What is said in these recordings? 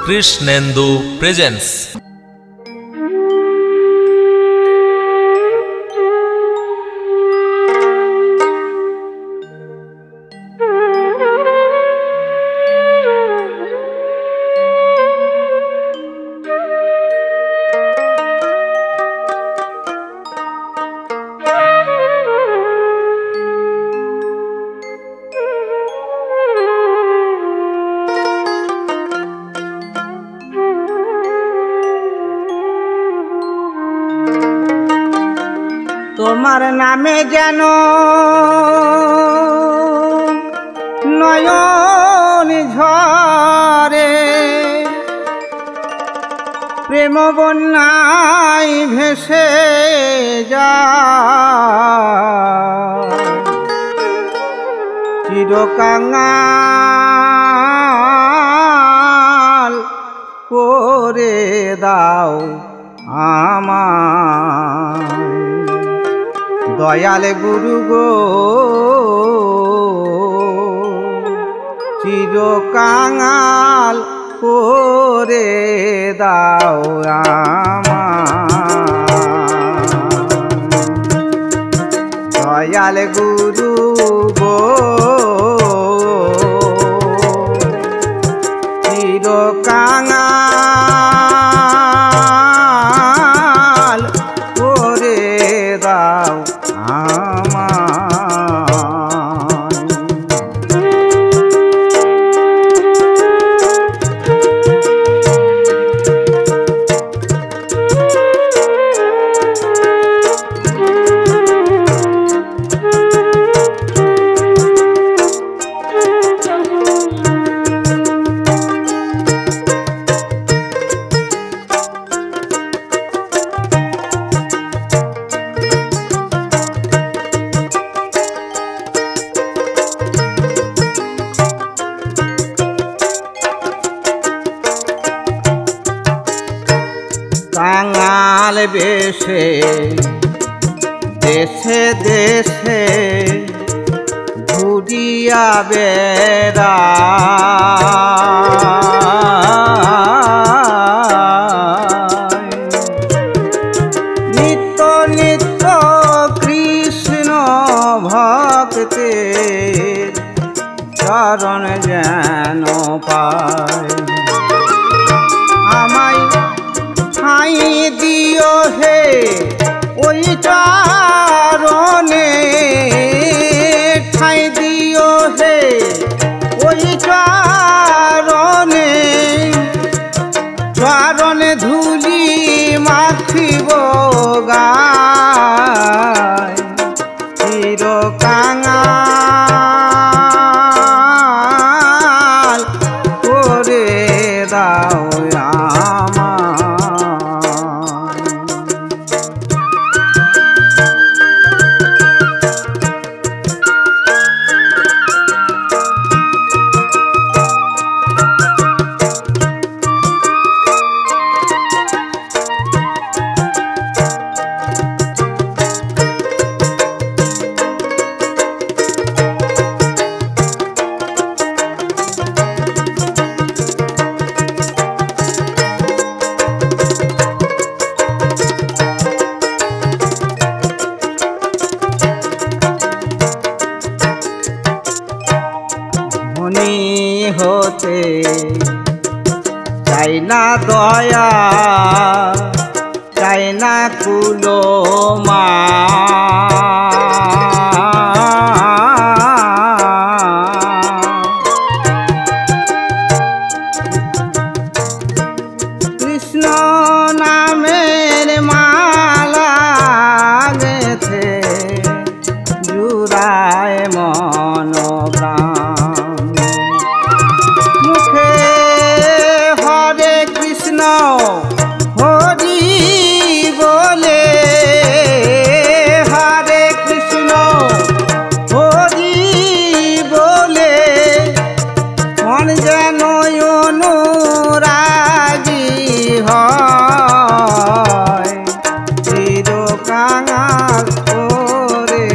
Krishnendu presence. তোমার নামে যেন নয়ন ঝরে, প্রেম বন্যায় ভেসে যায়, চিরকাঙাল করে দাও আমায় দয়াল গুরু গো, চিরকাঙাল করে দাও আমায় দয়াল গুরু গো, চিরকাঙাল করে দাও কাঙাল বেশে দেশে দেশে ঘুরিয়া বেড়া, নিত্য নিত্য কৃষ্ণ ভক্তের চরণ যেন পায়, আমায় ঠাঁই দিও হে ওই চরণে, ঠাঁই দিও হে ওই চরণে, চরণে ধুলি মাখিব গায়, চিরকাঙাল করে দাও হতে চাই না দয়া, চাই না কুলো মা, কৃষ্ণ নামের মালা গেথে জুড়ায় মন প্রাণ, হরে কৃষ্ণ হরি বলে, হরে কৃষ্ণ হরি বলে, মন যেন অনুরাগী হয়, চিরকাঙাল করে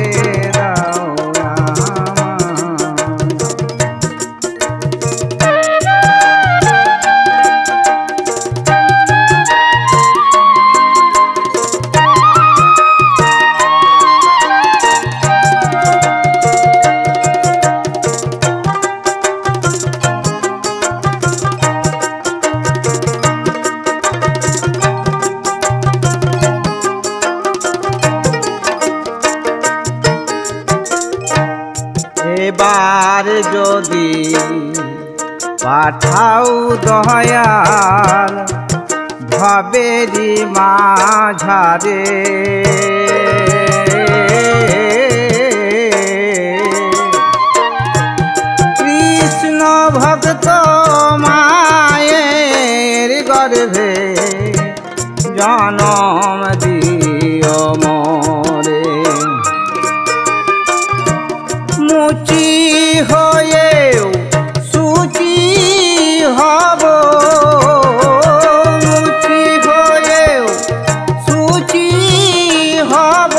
দাও আমায়। এবার যদি পাঠাও দয়াল ভবেরি মাঝারে কৃষ্ণ ভক্ত মায়ের গর্ভে জনম দিও মোরে মুচি হয়েও সুচি হব মুচি হয়েও সুচি হব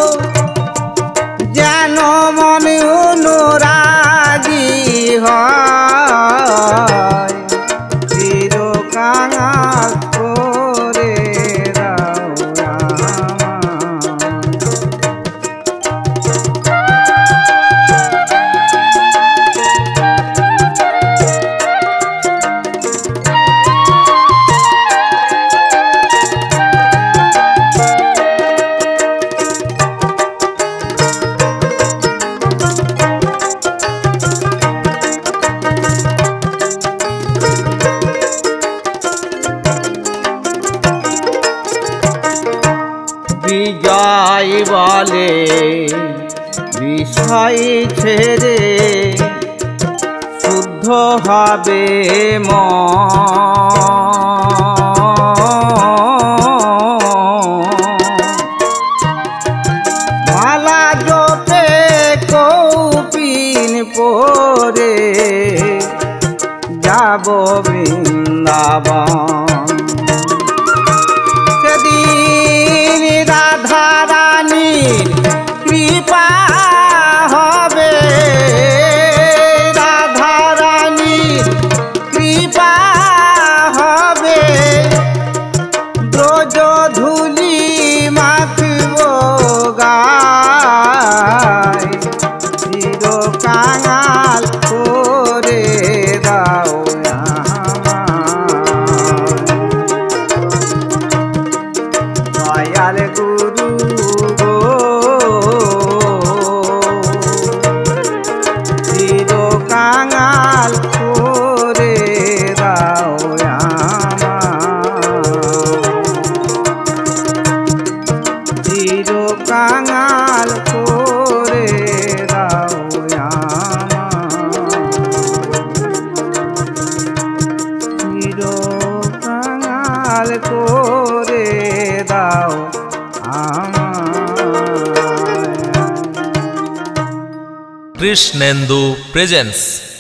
যেন মন অনুরাগী হয় চির কাঙাল করে দাও বিজয় বলে বিষয় ছেড়ে শুদ্ধ হবে মালা জপে কৌপিন পরে যাব বৃন্দাবন রাধা রানীর কৃপা হবে রাধা রানীর কৃপা হবে ব্রজ ধুলি মাখব গায় চির কাঙাল করে দাও দয়াল গুরু গো চির কাঙাল করে দাও চির কাঙাল করে দাও চির কাঙাল করে দাও Krishnendu presents